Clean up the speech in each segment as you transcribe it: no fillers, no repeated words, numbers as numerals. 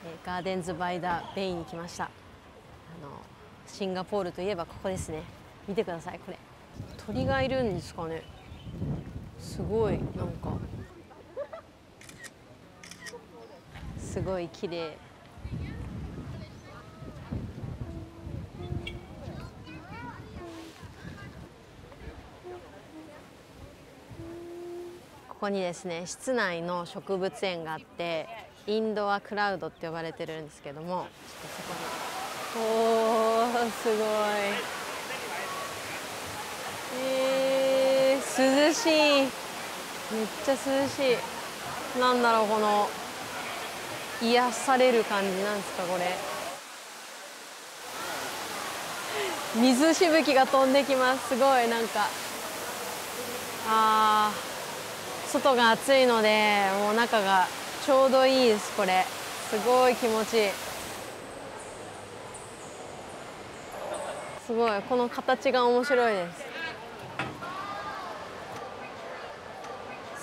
ガーデンズ・バイ・ダ・ベイに来ました。シンガポールといえばここですね。見てください、これ鳥がいるんですかね。すごい、なんかすごい綺麗。ここにですね、室内の植物園があって、インドアクラウドって呼ばれてるんですけども、ちょっとそこに、おー、すごい。涼しい。めっちゃ涼しい。なんだろう、この癒される感じなんですか、これ。水しぶきが飛んできます。すごい、なんか外が暑いので、もう中がちょうどいいです。これすごい気持ちいい。すごい、この形が面白いです。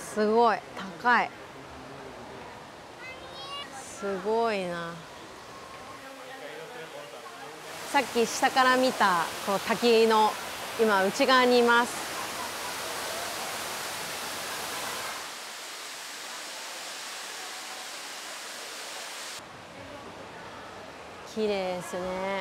すごい高い。すごいな。さっき下から見たこの滝の今内側にいます。綺麗ですね。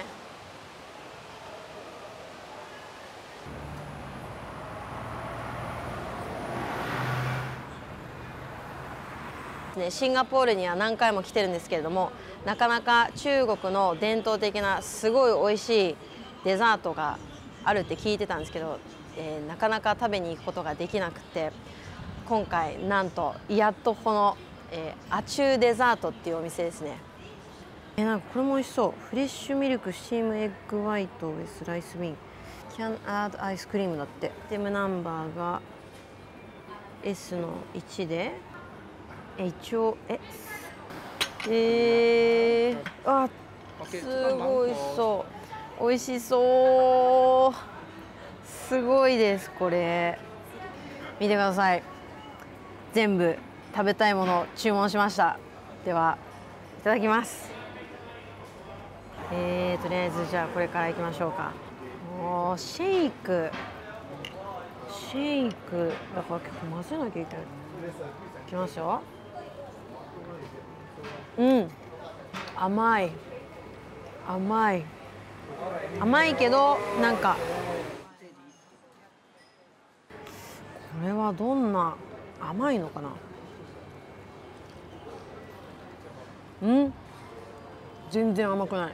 シンガポールには何回も来てるんですけれども、なかなか中国の伝統的なすごい美味しいデザートがあるって聞いてたんですけど、なかなか食べに行くことができなくて、今回なんとやっとこの、アチューデザートっていうお店ですね。なんかこれも美味しそう。フレッシュミルクスチームエッグホワイトウィスライスビン Can add アイスクリームだって。テムナンバーが S の1で、一応あ、すごい美味しそう。美味しそう。すごいです。これ見てください。全部食べたいものを注文しました。ではいただきます。とりあえずじゃあこれからいきましょうか。シェイクだから結構混ぜなきゃいけない。いきますよ。甘いけど、なんかこれはどんな甘いのかな。全然甘くない。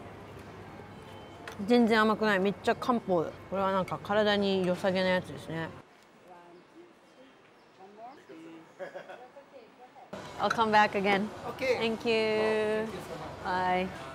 めっちゃ漢方。これはなんか体に良さげなやつですね。I'll come back again. Thank you. Bye.